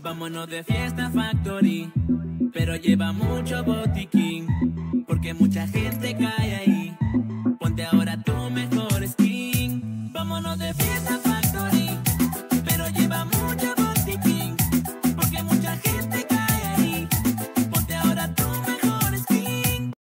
Vámonos de fiesta Factory, pero lleva mucho botiquín, porque mucha gente cae ahí. Ponte ahora tu mejor skin. Vámonos de fiesta